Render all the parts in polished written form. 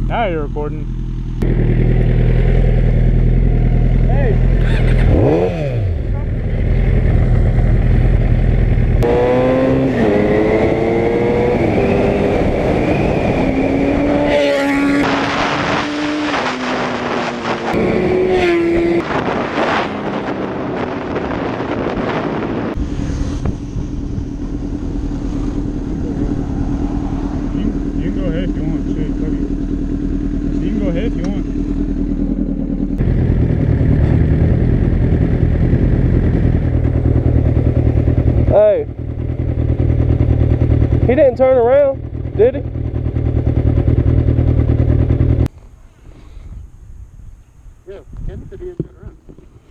Now you're recording. Hey! You can go ahead if you want. Shit, fuck it. You can go ahead if you want. Hey, he didn't turn around, did he? Yeah, Ken said he didn't turn around.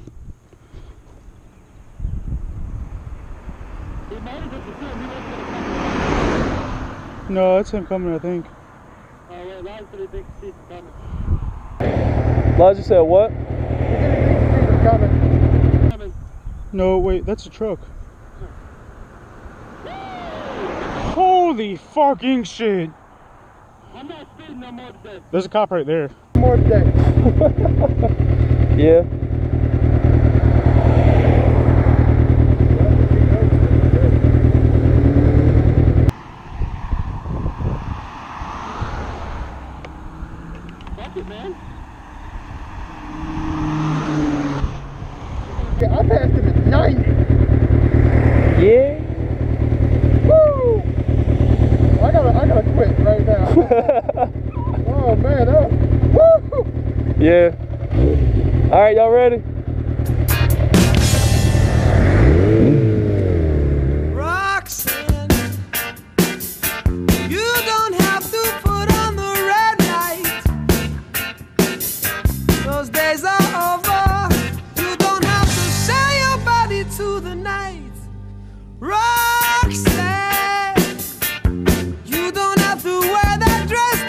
He might have just assumed he wasn't going to come. No, that's him coming, I think. Oh, well, Elijah said he thinks he's coming. Elijah said what? He said he thinks he's coming. No, wait, that's a truck. Holy fucking shit! I'm not speeding no more today. There's a cop right there. More today. Yeah. Fuck it, man. Yeah, I passed him at 90. Yeah. Woo! I gotta quit right now. Oh man, that was, woo! Yeah. All right, y'all ready? Roxanne, you don't have to put on the red light. Those days are over. You don't have to sell your body to the night. Roxanne, you don't have to wear that dress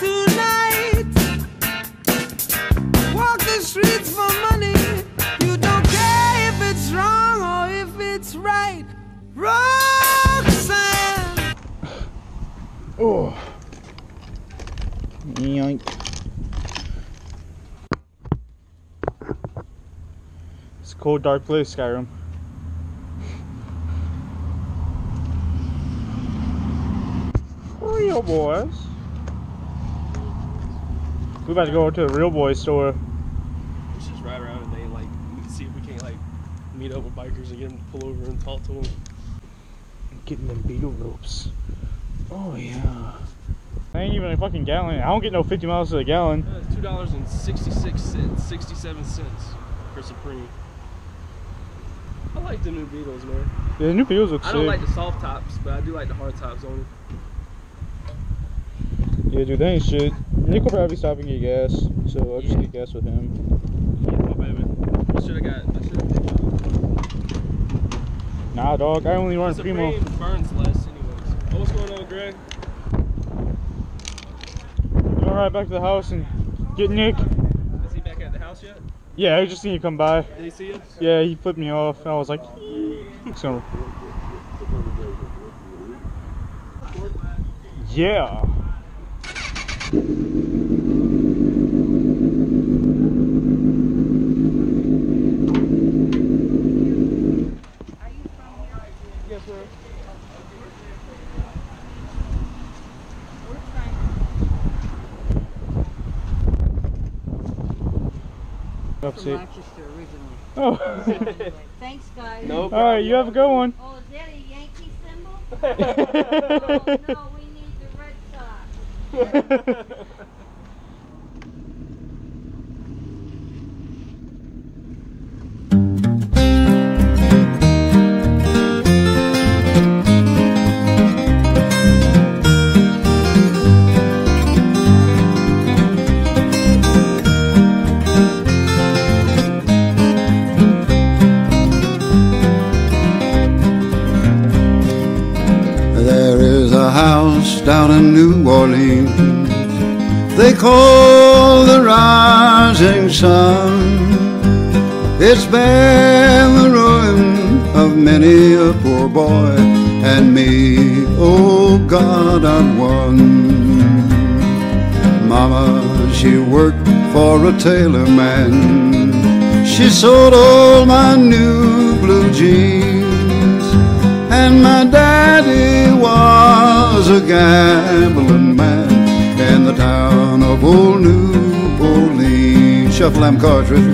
tonight. Walk the streets for money. You don't care if it's wrong or if it's right. Roxanne. Oh. Yoink. It's a cold, dark place, Skyrim. Real boys. We about to go to the real boy store. Let's just ride around and they like see if we can't like meet up with bikers and get them to pull over and talk to them. Getting them beetle ropes. Oh yeah. I ain't even a fucking gallon. I don't get no 50 miles to the gallon. It's $2.66, 67 cents for Supreme. I like the new Beetles, man. Yeah, the new Beetles look sick. I don't like the soft tops, but I do like the hard tops on them. Yeah, dude, that ain't shit. Nick will probably stop and get gas, so I'll just get gas with him. Yeah, my bad, man. I should've Nah, dog, I only run Primo. Supreme burns less anyways. Oh, what's going on, Greg? You wanna ride back to the house and get Nick? Is he back at the house yet? Yeah, I just seen you come by. Did he see you? Yeah, he flipped me off. I was like, so. Yeah. Yes, sir. From Rochester originally. Oh. Thanks, guys. No problem. Alright, you have a good one. Oh, is that a Yankee symbol? Oh, no, we need the Red Sox. Down in New Orleans, they call the rising sun. It's been the ruin of many a poor boy and me. Oh God, I've won. Mama, she worked for a tailor man. She sewed all my new blue jeans, and my daddy was a gambling man in the town of old New Orleans. Shuffle them cards, Richard.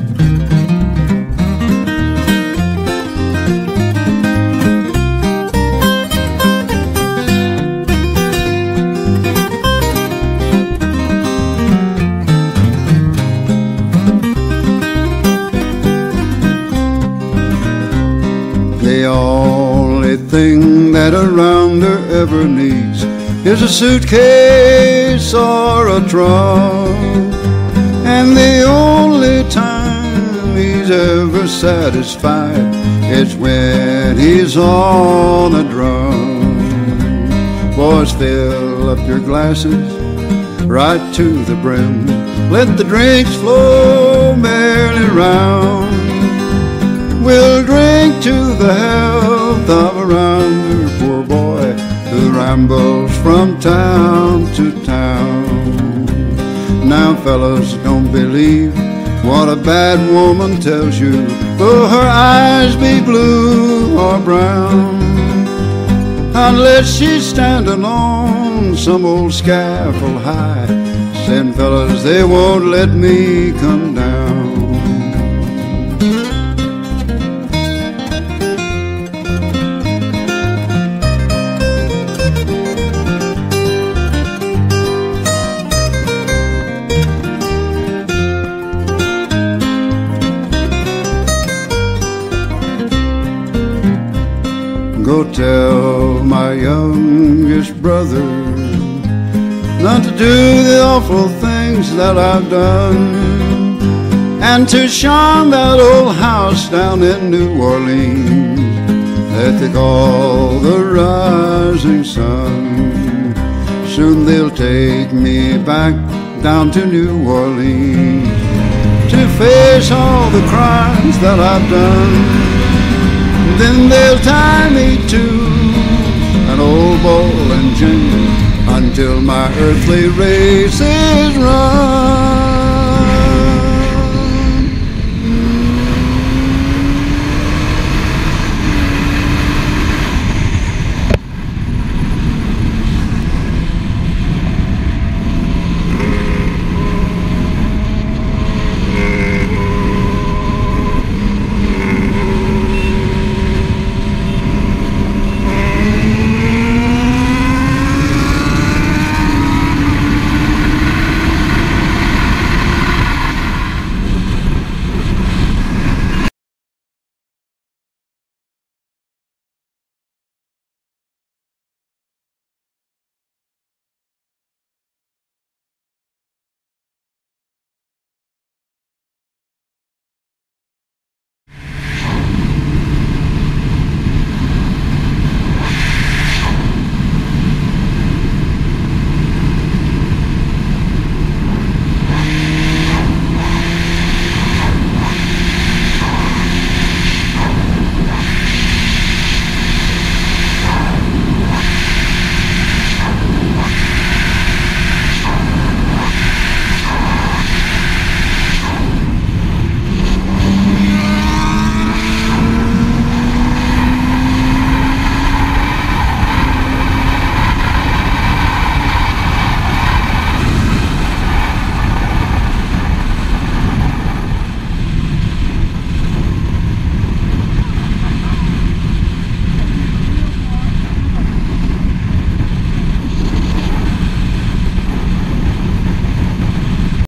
The only thing that a rounder ever needs is a suitcase or a trunk, and the only time he's ever satisfied is when he's on a drum. Boys, fill up your glasses right to the brim. Let the drinks flow merrily round. We'll drink to the health of a rounder, poor boy, who rambles from town to town. Now, fellas, don't believe what a bad woman tells you, though her eyes be blue or brown, unless she's standing on some old scaffold high, saying, fellas, they won't let me come down. Go tell my youngest brother not to do the awful things that I've done, and to shun that old house down in New Orleans that they call the Rising Sun. Soon they'll take me back down to New Orleans to face all the crimes that I've done. Then they'll tie me to an old ball and chain until my earthly race is run.